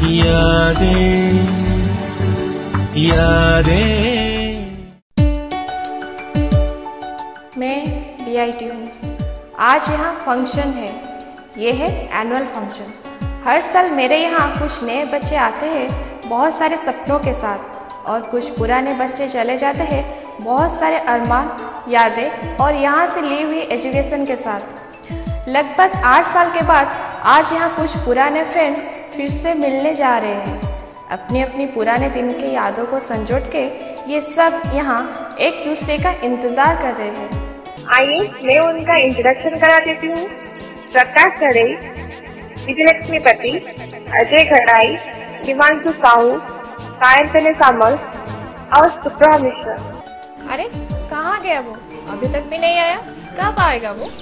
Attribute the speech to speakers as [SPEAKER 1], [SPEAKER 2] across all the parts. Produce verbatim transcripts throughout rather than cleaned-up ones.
[SPEAKER 1] यादें यादें।
[SPEAKER 2] मैं बी आई टी हूँ। आज यहाँ फंक्शन है। ये है एनुअल फंक्शन। हर साल मेरे यहाँ कुछ नए बच्चे आते हैं बहुत सारे सपनों के साथ, और कुछ पुराने बच्चे चले जाते हैं बहुत सारे अरमान, यादें और यहाँ से ली हुई एजुकेशन के साथ। लगभग आठ साल के बाद आज यहाँ कुछ पुराने फ्रेंड्स फिर से मिलने जा रहे हैं। अपनी अपनी पुराने दिन के यादों को संजोड़ के ये सब यहाँ एक दूसरे का इंतज़ार कर रहे हैं।
[SPEAKER 3] आइए मैं उनका इंट्रोडक्शन करा देती हूँ। प्रकाश खड़े, विजयलक्ष्मी पति, अजय खड़ाई, हिमांशु साहू, सायंतने सामल और सुप्रभा मिश्रा।
[SPEAKER 2] अरे कहाँ गया वो? अभी तक भी नहीं आया। कब आएगा वो?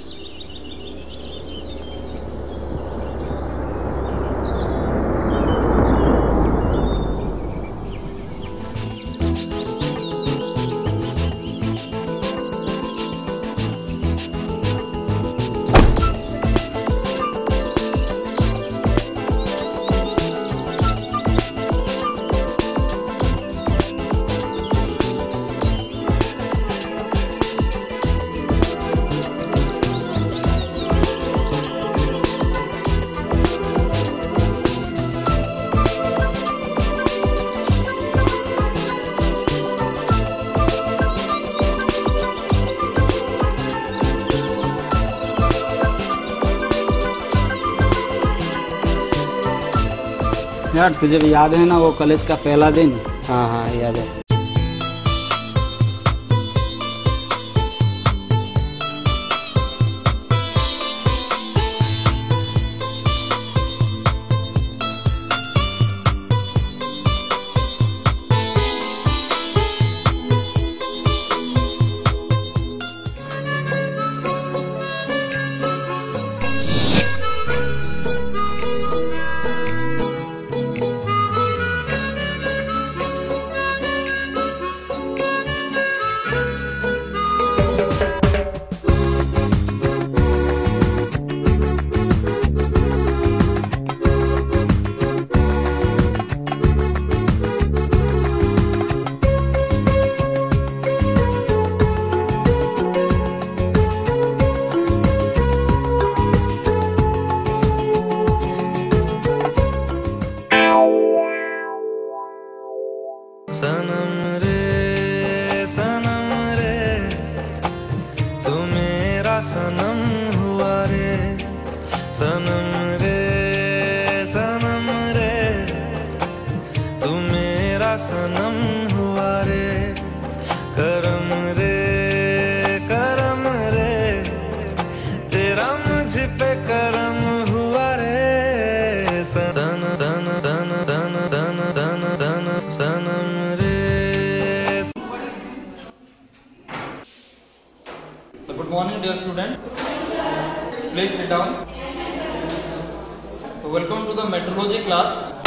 [SPEAKER 4] यार तुझे भी याद है ना वो कॉलेज का पहला दिन? हाँ हाँ याद है।
[SPEAKER 1] सनम रे सनम रे तू मेरा सनम हुआ रे। सनम रे सनम रे तू मेरा सनम हुआ रे। करम रे करम रे तेरा मुझ पे करम हुआ रे। सन सन सन सन सन सन सन सनम रे।
[SPEAKER 5] Good morning, dear student. Please sit down. So, welcome to the meteorology class.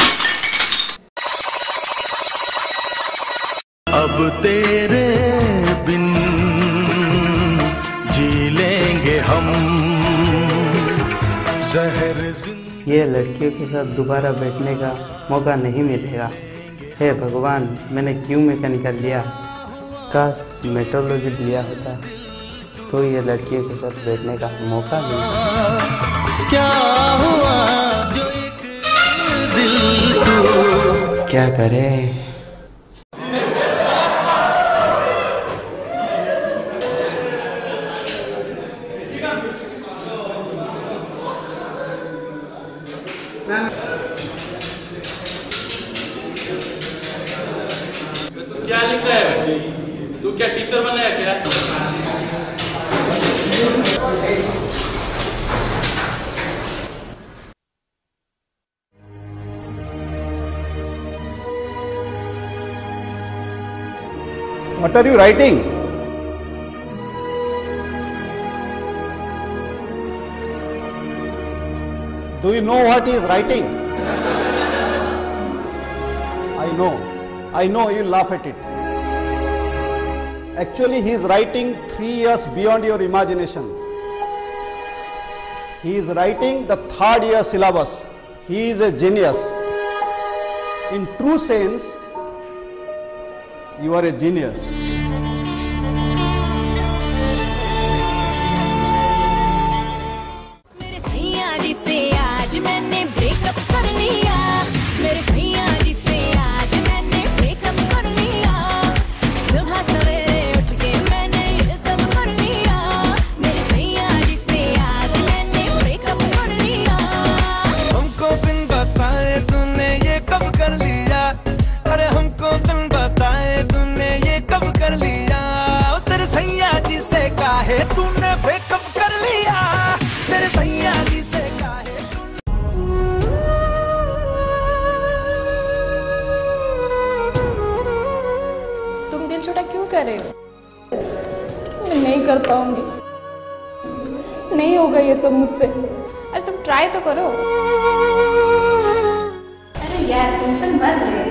[SPEAKER 1] अब तेरे बिन जी लेंगे हम जहर।
[SPEAKER 6] ये लड़कियों के साथ दोबारा बैठने का मौका नहीं मिलेगा। हे भगवान, मैंने क्यों मैकेनिकल लिया? काश मेट्रोलॉजी लिया होता तो ये लड़कियों के साथ बैठने का मौका मिलता।
[SPEAKER 1] क्या हुआ जो एक दिल को
[SPEAKER 6] क्या करें?
[SPEAKER 5] क्या लिख रहा है? तू क्या टीचर बना है क्या?
[SPEAKER 7] What are you writing? Do you know what he is writing? I know. I know you laugh at it. Actually, he is writing three years beyond your imagination. He is writing the third year syllabus. He is a genius. In true sense, you are a genius.
[SPEAKER 8] मेरे सैया जी से आज मैंने breakup कर लिया। मेरे सैया जी से आज मैंने ब्रेकअप कर लिया। सुबह सवेरे उठ के मैंने ये सब कर लिया। मेरे सैया जी से आज मैंने ब्रेकअप कर लिया।
[SPEAKER 1] हमको बिन बताए तूने ये कब कर लिया। अरे हमको बिन बताए तूने ये कब कर लिया। ओ तेरे सैया जी से काहे तूने ब्रेकअप कर लिया। तेरे सैया जी से काहे
[SPEAKER 2] तुम दिल छोटा क्यों कर रहे हो?
[SPEAKER 9] मैं नहीं कर पाऊंगी, नहीं होगा ये सब मुझसे।
[SPEAKER 2] अरे तुम ट्राई तो करो।
[SPEAKER 9] अरे यार टेंशन मत ले,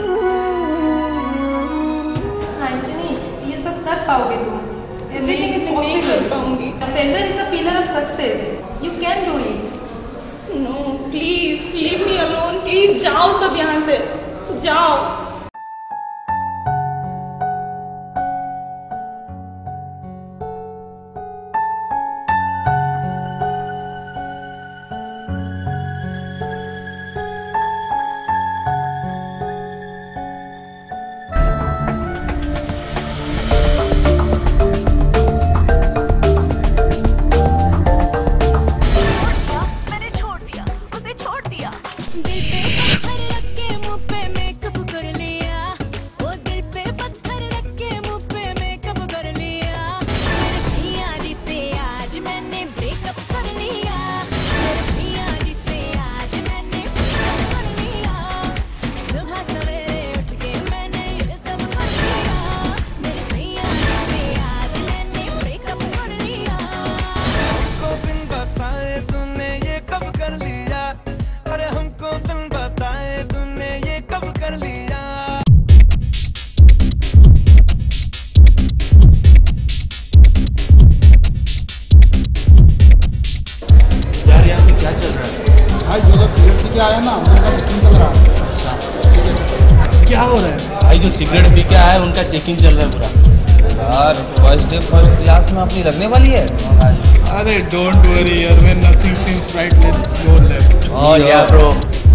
[SPEAKER 2] साइंटिनी ये सब कर पाओगे तुम। एवरीथिंग इज
[SPEAKER 9] नहीं कर
[SPEAKER 2] पॉसिबल।
[SPEAKER 9] पाऊंगी।
[SPEAKER 2] The failure is the pillar of success. You can do it.
[SPEAKER 9] No please leave me alone, please जाओ सब यहाँ से, जाओ।
[SPEAKER 8] मैंने छोड़ दिया, उसे छोड़ दिया। दिल पे पत्थर रख के मुंह पे मेकअप कर लिया। वो दिल पे पत्थर रख के मुंह पे मेकअप कर लिया। मेरे सैया जी से आज मैंने ब्रेकअप कर लिया। मेरे सैया जी से आज मैंने ब्रेकअप कर लिया। सुबह सवेरे उठ के मैंने ये सब कर लिया। मेरे सैया जी से आज मैंने ब्रेकअप कर लिया।
[SPEAKER 1] हमको बिन बताए तूने ये कब कर लिया। अरे हमको बिन बताए तूने ये कब कर लिया।
[SPEAKER 5] यार यहाँ पे क्या चल रहा है?
[SPEAKER 10] भाई जो लोग सिगरेट पी के आए ना उनका चेकिंग चल रहा है।
[SPEAKER 5] क्या हो रहा है भाई? जो सिगरेट पी के आया है उनका चेकिंग चल रहा है पूरा।
[SPEAKER 11] यार फर्स्ट डे फर्स्ट क्लास में अपनी लगने वाली है।
[SPEAKER 10] अरे डोंट वरी यार, when nothing seems right let's go left.
[SPEAKER 11] Oh yeah bro.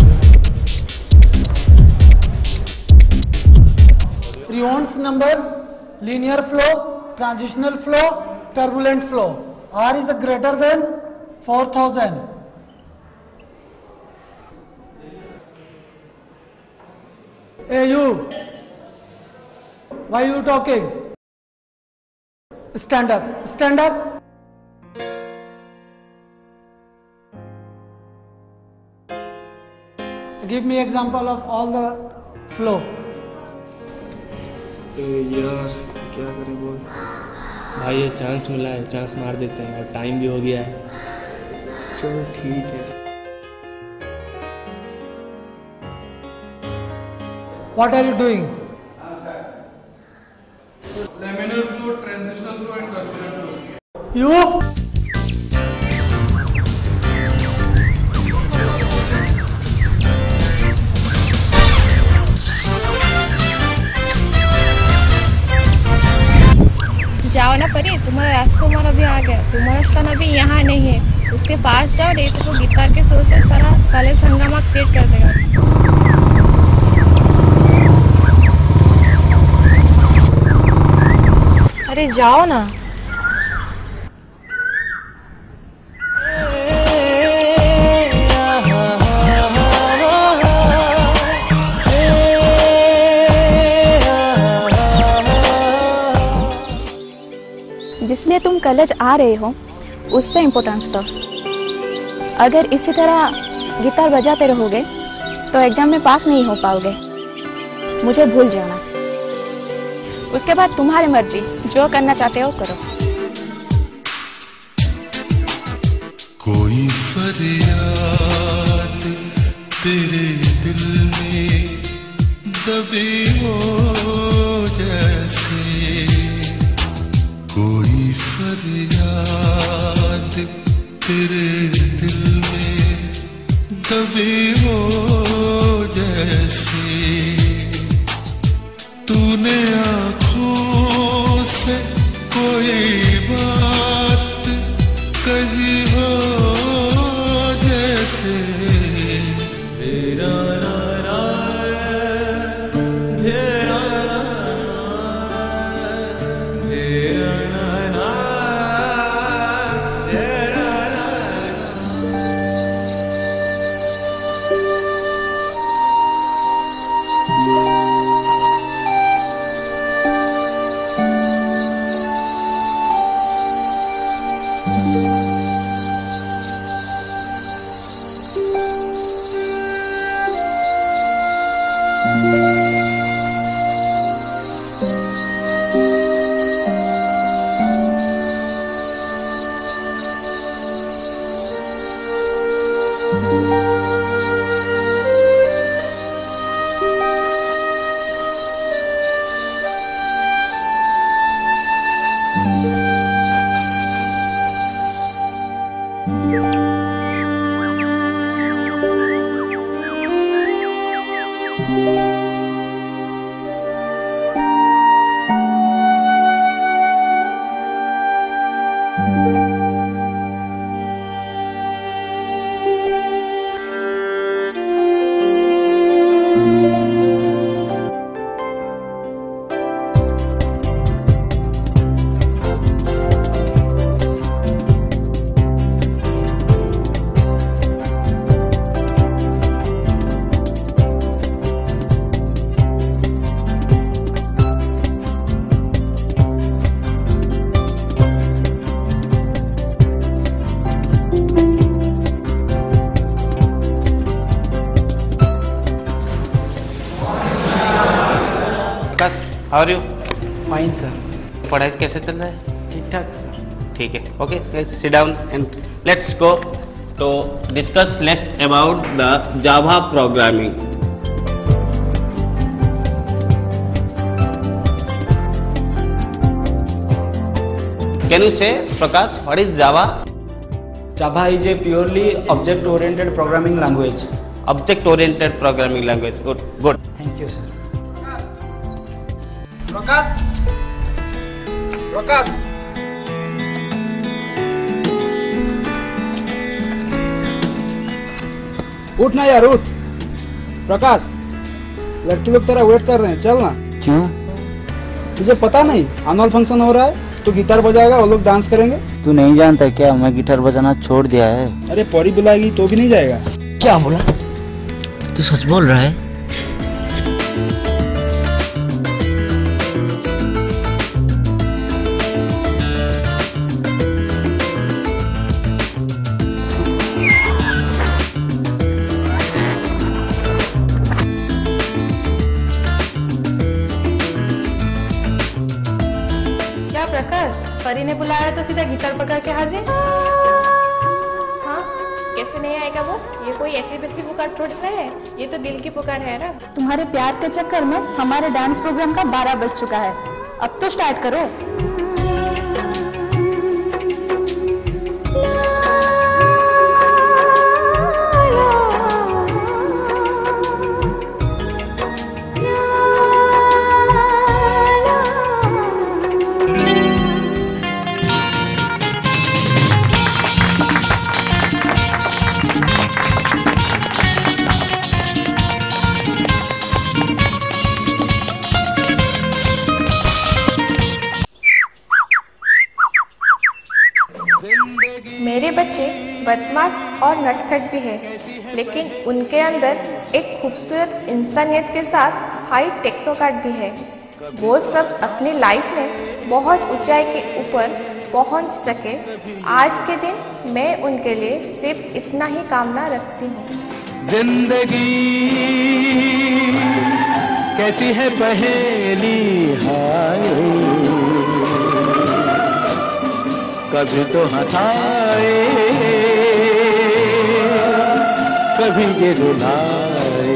[SPEAKER 10] Rion's number, linear flow, transitional flow, turbulent flow. R is greater than four thousand. Hey you, why you talking? Stand up, stand up. Give me example of all the flow.
[SPEAKER 5] यार क्या करें बोल। भाई ये chance मिला है, chance मार देते हैं और टाइम भी हो गया है। चलो ठीक है।
[SPEAKER 10] What are you doing?
[SPEAKER 12] Laminar flow, transitional flow and turbulent flow.
[SPEAKER 10] You?
[SPEAKER 2] जाओ ना परी, तुम्हारा रास्ता तुम्हारा भी आ गया। तुम्हारा स्थान अभी यहाँ नहीं है, उसके पास जाओ, नहीं तो वो गिटार के सुर से सारा कॉलेज हंगामा क्रिएट कर देगा। अरे जाओ ना।
[SPEAKER 9] जिसलिए तुम कॉलेज आ रहे हो उस पर इम्पोर्टेंस दो। अगर इसी तरह गिटार बजाते रहोगे तो एग्जाम में पास नहीं हो पाओगे। मुझे भूल जाना। उसके बाद तुम्हारी मर्जी, जो करना चाहते हो करो।
[SPEAKER 13] कोई फरियाद तेरे दिल में दबे हो जैसे, कोई फरियाद तेरे दिल में दबे हो जैसे, कोई बात कही हो जैसे
[SPEAKER 4] how are you?
[SPEAKER 6] Fine sir.
[SPEAKER 4] पढ़ाई कैसे चल रहा है?
[SPEAKER 6] ठीक ठाक सर।
[SPEAKER 4] ठीक है, okay, sit down and let's go to discuss next about the Java programming. Can you say, Prakash, what is Java?
[SPEAKER 6] Java is a purely object-oriented programming language.
[SPEAKER 4] Object-oriented programming language. Good, good.
[SPEAKER 6] Thank you, sir.
[SPEAKER 12] Prakash, Prakash,
[SPEAKER 14] उठ ना यार, उठ। प्रकाश, लड़की लोग तेरा wait कर रहे हैं, चल ना।
[SPEAKER 6] क्यों?
[SPEAKER 14] तुझे पता नहीं एनुअल फंक्शन हो रहा है, तो गिटार बजाएगा, वो लोग डांस करेंगे।
[SPEAKER 6] तू नहीं जानता क्या मैं गिटार बजाना छोड़ दिया है?
[SPEAKER 14] अरे परी बुलाएगी तो भी नहीं जाएगा।
[SPEAKER 6] क्या बोला? तू सच बोल रहा है?
[SPEAKER 2] परी ने बुलाया तो सीधा गिटार पकड़ के हाजिर। हाँ, कैसे नहीं आएगा वो? ये कोई ऐसी वैसी पुकार थोड़ी ना है, ये तो दिल की पुकार है ना।
[SPEAKER 9] तुम्हारे प्यार के चक्कर में हमारे डांस प्रोग्राम का बारह बज चुका है, अब तो स्टार्ट करो।
[SPEAKER 2] मेरे बच्चे बदमाश और नटखट भी है, लेकिन उनके अंदर एक खूबसूरत इंसानियत के साथ हाई टेक्नोक्रेट भी है। वो सब अपनी लाइफ में बहुत ऊंचाई के ऊपर पहुंच सके, आज के दिन मैं उनके लिए सिर्फ इतना ही कामना रखती हूँ।
[SPEAKER 15] जिंदगी कैसी है पहेली, हाय कभी तो हंसाए कभी ये रुलाए।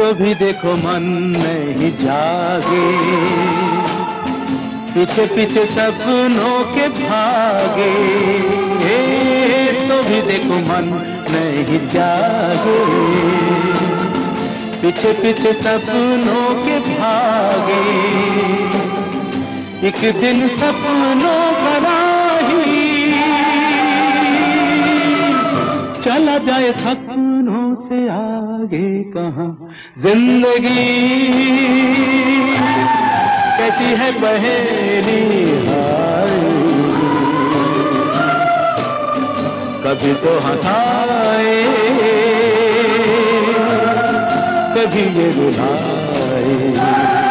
[SPEAKER 15] तो भी देखो मन नहीं जागे, पीछे पीछे सपनों के भागे, तो भी देखो मन नहीं जागे, पीछे पीछे सपनों के भागे, एक दिन सपनों का राही चला जाए सपनों से आगे कहाँ। जिंदगी कैसी है पहेली हाय, कभी तो हंसाए कभी ये रुलाए।